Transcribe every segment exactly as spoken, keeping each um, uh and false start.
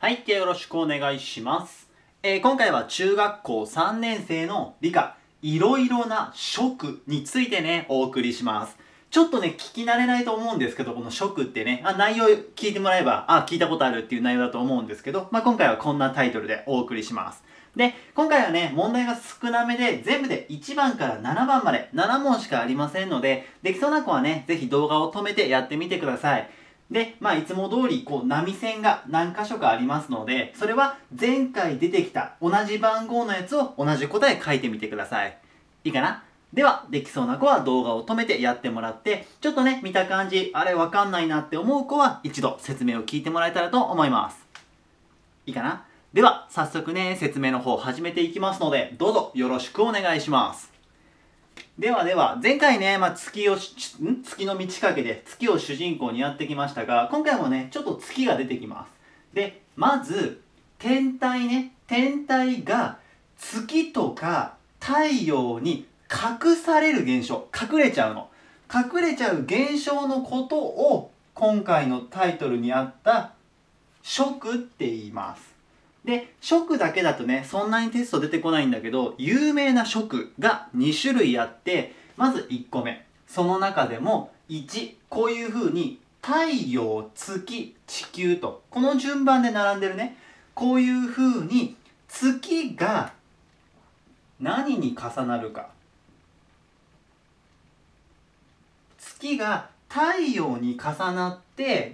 はい、よろしくお願いします。えー、今回は中学校さんねん生の理科、いろいろな食についてね、お送りします。ちょっとね、聞き慣れないと思うんですけど、この食ってね、あ、内容聞いてもらえば、あ、聞いたことあるっていう内容だと思うんですけど、まあ、今回はこんなタイトルでお送りします。で、今回はね、問題が少なめで、全部でいちばんからななばんまでなな問しかありませんので、できそうな子はね、ぜひ動画を止めてやってみてください。で、まあ、いつも通り、こう、波線が何箇所かありますので、それは前回出てきた同じ番号のやつを同じ答え書いてみてください。いいかな？では、できそうな子は動画を止めてやってもらって、ちょっとね、見た感じ、あれわかんないなって思う子は、一度説明を聞いてもらえたらと思います。いいかな？では、早速ね、説明の方始めていきますので、どうぞよろしくお願いします。ではでは、前回ね、まあ、月を、ん月の満ち欠けで月を主人公にやってきましたが、今回もね、ちょっと月が出てきます。で、まず、天体ね、天体が月とか太陽に隠される現象、隠れちゃうの。隠れちゃう現象のことを、今回のタイトルにあった食って言います。で、食だけだとね、そんなにテスト出てこないんだけど、有名な食がに種類あって、まずいっこめ。その中でも、いち、こういう風に、太陽、月、地球と、この順番で並んでるね。こういう風に、月が何に重なるか。月が太陽に重なって、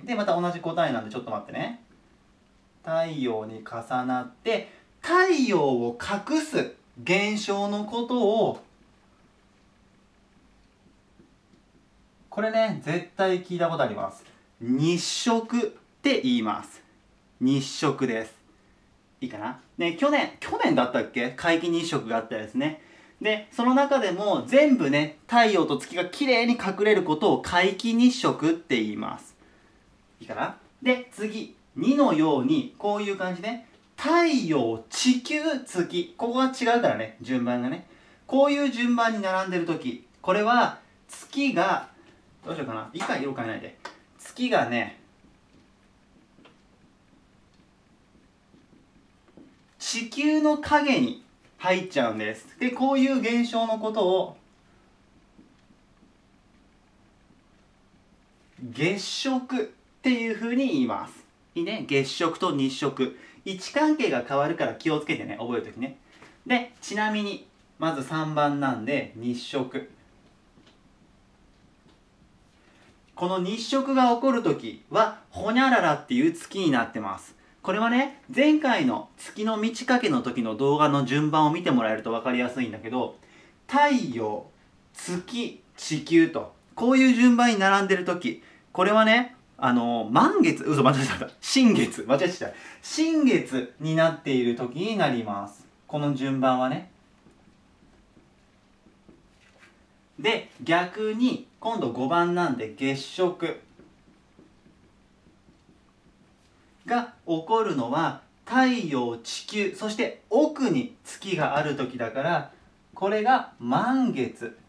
で、また同じ答えなんでちょっと待ってね。太陽に重なって太陽を隠す現象のことを、これね絶対聞いたことあります。日食って言います。日食です。いいかなね。去年去年だったっけ、皆既日食があったですね。でその中でも全部ね、太陽と月がきれいに隠れることを皆既日食って言います。いいかな。で次、にのようにこういう感じね。太陽、地球、月、ここが違うからね、順番がね。こういう順番に並んでるとき、これは月が、どうしようかな、いいか、色変えないで。月がね、地球の影に入っちゃうんです。でこういう現象のことを月食っていうふうに言います。いいね。月食と日食、位置関係が変わるから気をつけてね、覚えるときね。でちなみにまずさんばんなんで日食。この日食が起こるときはホニャララっていう月になってます。これはね、前回の月の満ち欠けの時の動画の順番を見てもらえると分かりやすいんだけど、太陽、月、地球とこういう順番に並んでる時、これはね、あの満月、嘘間違えた、新月、間違えちゃった、新月になっている時になります。この順番はね。で逆に今度ごばんなんで月食が起こるのは太陽、地球、そして奥に月がある時だから、これが満月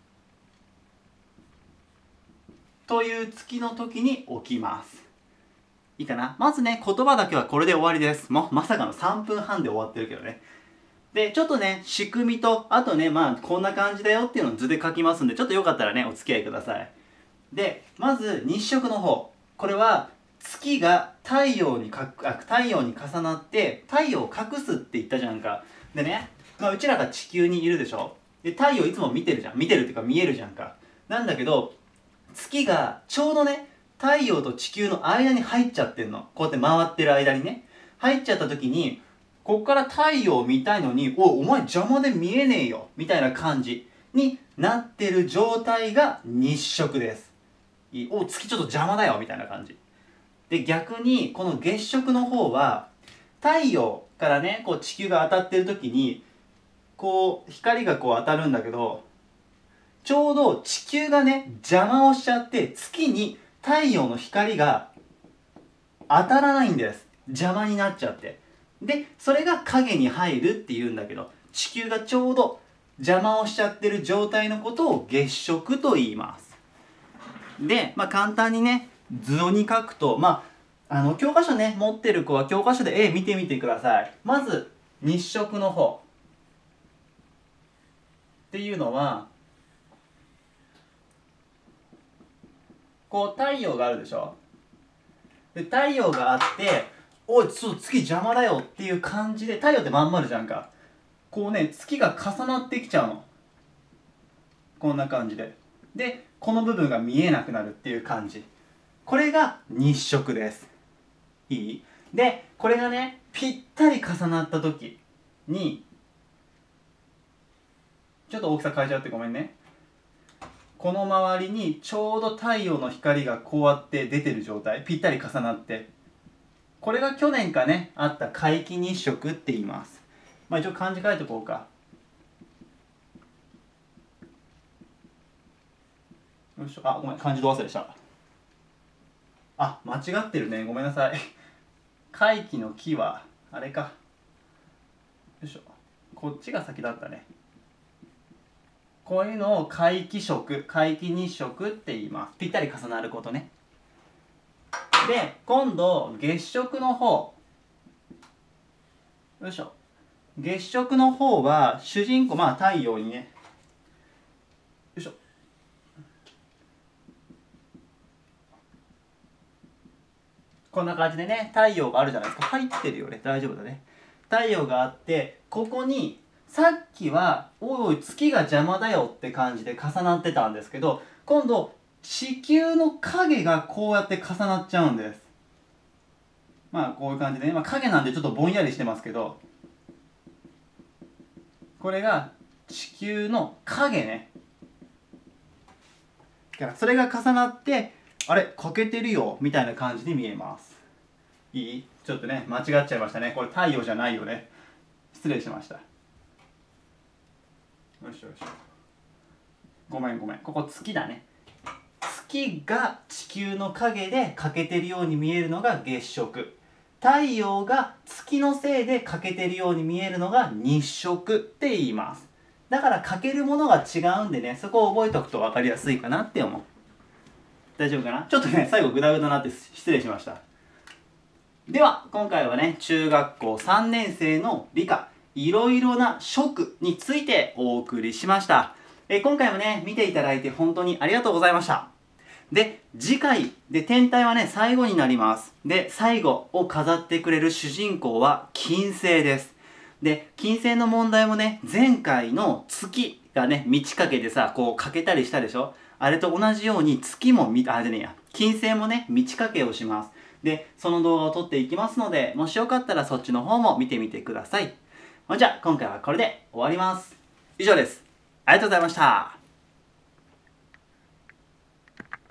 という月の時に起きます。いいかな。まずね、言葉だけはこれで終わりです。もうまさかのさんぷんはんで終わってるけどね。でちょっとね、仕組みと、あとね、まあこんな感じだよっていうのを図で書きますんで、ちょっとよかったらね、お付き合いください。でまず日食の方、これは月が太陽にかあ太陽に重なって太陽を隠すって言ったじゃんか。でね、まあ、うちらが地球にいるでしょ。で太陽いつも見てるじゃん、見てるっていうか見えるじゃんか。なんだけど月がちょうどね、太陽と地球の間に入っちゃってんの。こうやって回ってる間にね、入っちゃった時に、こっから太陽を見たいのに、おいお前邪魔で見えねえよみたいな感じになってる状態が日食です。お、月ちょっと邪魔だよみたいな感じで、逆にこの月食の方は太陽からね、こう地球が当たってる時にこう光がこう当たるんだけど、ちょうど地球がね邪魔をしちゃって月に太陽の光が当たらないんです。邪魔になっちゃって、でそれが影に入るっていうんだけど、地球がちょうど邪魔をしちゃってる状態のことを月食と言います。で、まあ、簡単にね図に書くと、まああの教科書ね持ってる子は教科書で絵見てみてください。まず日食の方っていうのはこう太陽があるでしょ。で太陽があって「おいちょっと月邪魔だよ」っていう感じで、太陽ってまん丸じゃんか。こうね月が重なってきちゃうの、こんな感じで。でこの部分が見えなくなるっていう感じ。これが日食です。いい？でこれがねぴったり重なった時に、ちょっと大きさ変えちゃってごめんね。この周りにちょうど太陽の光がこうやって出てる状態、ぴったり重なって、これが去年かねあった皆既日食って言います。まあ一応漢字書いておこうか。よいしょ。あ、ごめん、漢字ど忘れした。あ、間違ってるね、ごめんなさい。皆既の木はあれか。よいしょ。こっちが先だったね。こういうのを皆既食、皆既日食って言います。ぴったり重なることね。で今度月食の方、よいしょ。月食の方は主人公、まあ太陽にね、よいしょ。こんな感じでね太陽があるじゃないですか。入ってるよね、大丈夫だね。太陽があって、ここにさっきは「おいおい月が邪魔だよ」って感じで重なってたんですけど、今度地球の影がこうやって重なっちゃうんです。まあこういう感じでね、まあ、影なんでちょっとぼんやりしてますけど、これが地球の影ね。だからそれが重なって、あれ欠けてるよみたいな感じに見えます。いい？ちょっとね間違っちゃいましたね。これ太陽じゃないよね。失礼しました。よしよし。ごめんごめん。ここ月だね。月が地球の影で欠けてるように見えるのが月食。太陽が月のせいで欠けてるように見えるのが日食って言います。だから欠けるものが違うんでね、そこを覚えておくと分かりやすいかなって思う。大丈夫かな？ちょっとね最後グダグダなって失礼しました。では今回はね中学校さんねん生の理科いろいろな食についてお送りしました。え今回もね見ていただいて本当にありがとうございました。で次回で天体はね最後になります。で最後を飾ってくれる主人公は金星です。で金星の問題もね前回の月がね満ち欠けてさこう欠けたりしたでしょ。あれと同じように月もみあれねえや金星もね満ち欠けをします。でその動画を撮っていきますので、もしよかったらそっちの方も見てみてください。じゃあ今回はこれで終わります。以上です。ありがとうございました。